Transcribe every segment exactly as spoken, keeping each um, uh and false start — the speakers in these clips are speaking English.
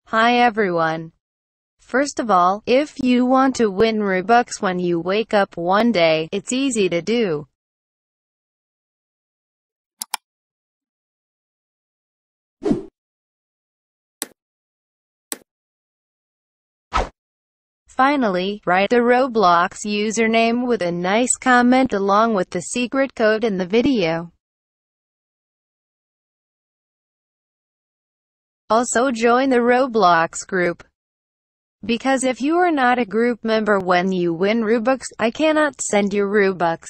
Hi everyone. First of all, if you want to win Robux when you wake up one day, it's easy to do. Finally, write the Roblox username with a nice comment along with the secret code in the video. Also join the Roblox group. Because if you are not a group member when you win Robux, I cannot send you Robux.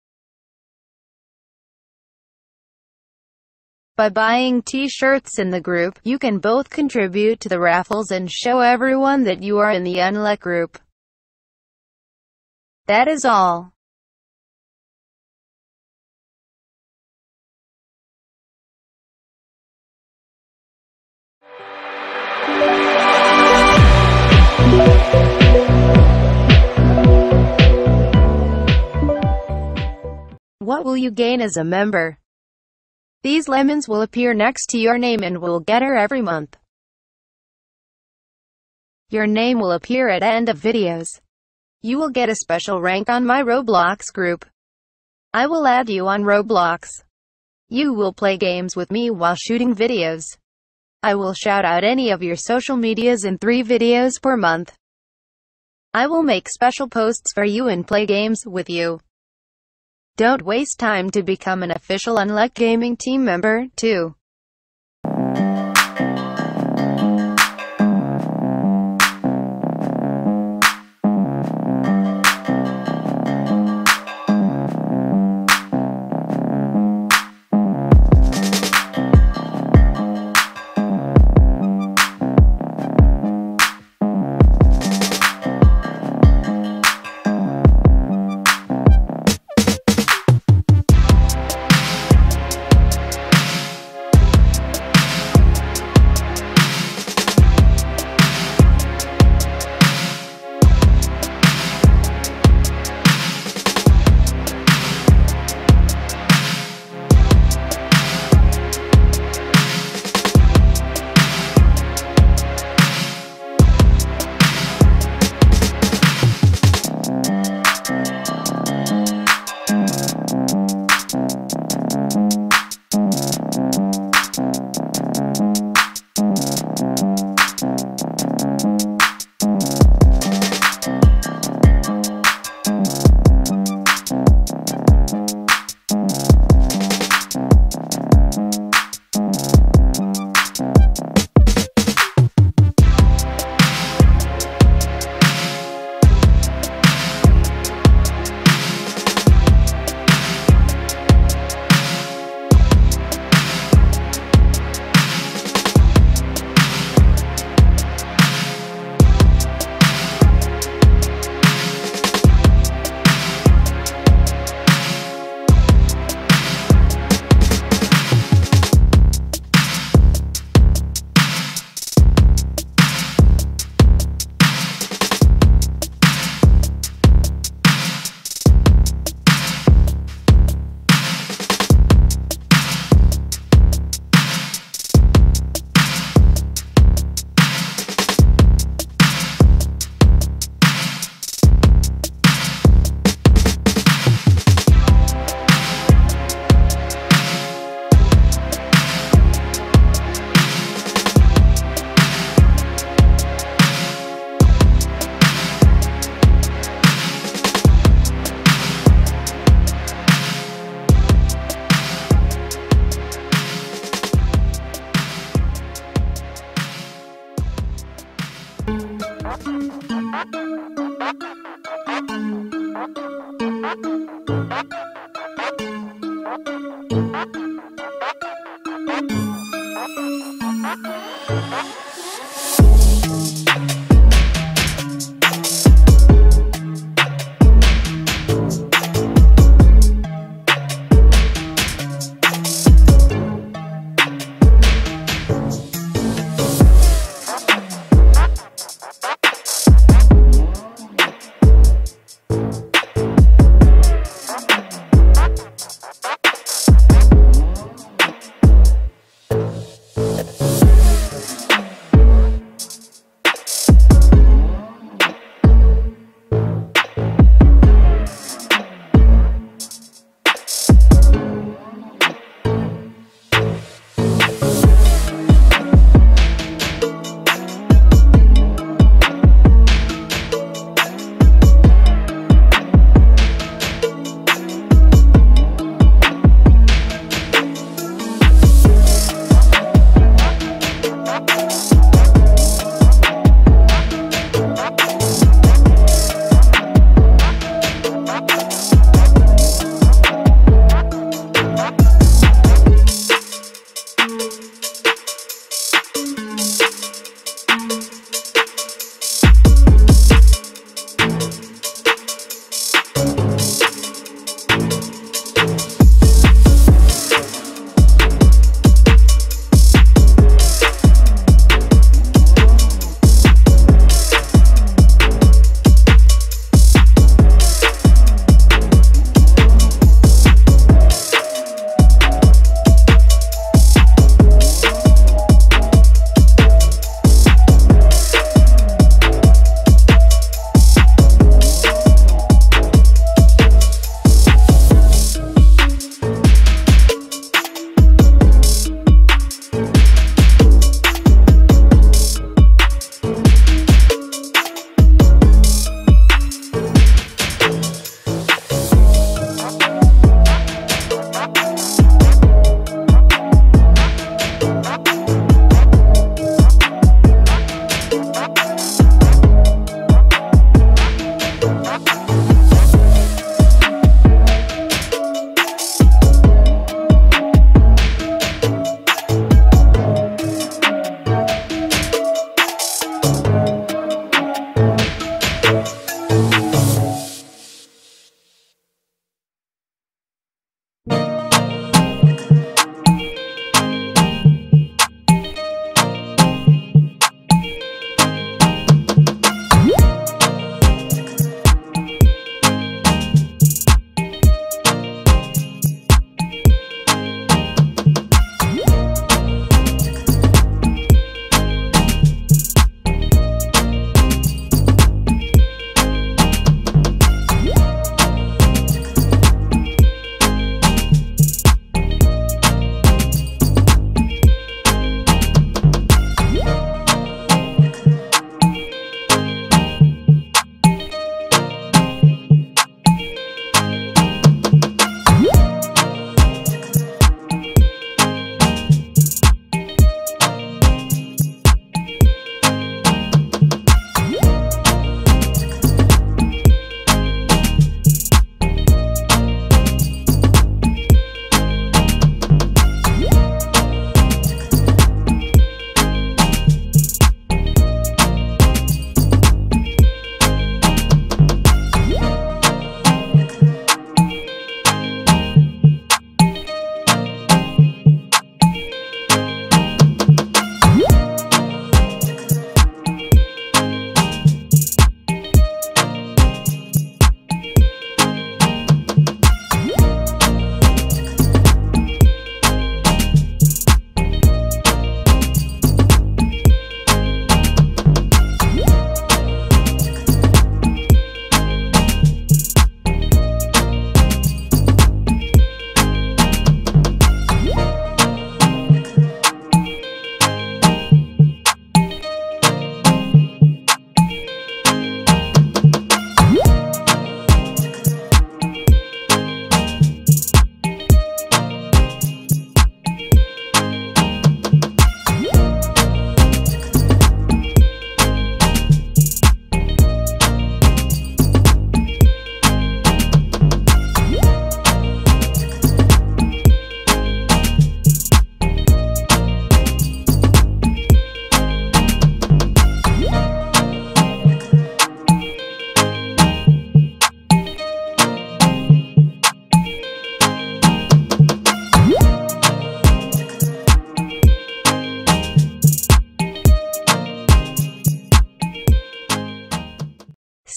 By buying t-shirts in the group, you can both contribute to the raffles and show everyone that you are in the Unlock group. That is all. What will you gain as a member? These lemons will appear next to your name and will get her every month. Your name will appear at end of videos. You will get a special rank on my Roblox group. I will add you on Roblox. You will play games with me while shooting videos. I will shout out any of your social medias in three videos per month. I will make special posts for you and play games with you. Don't waste time to become an official Unlock Gaming team member, too.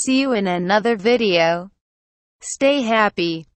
see you in another video. Stay happy.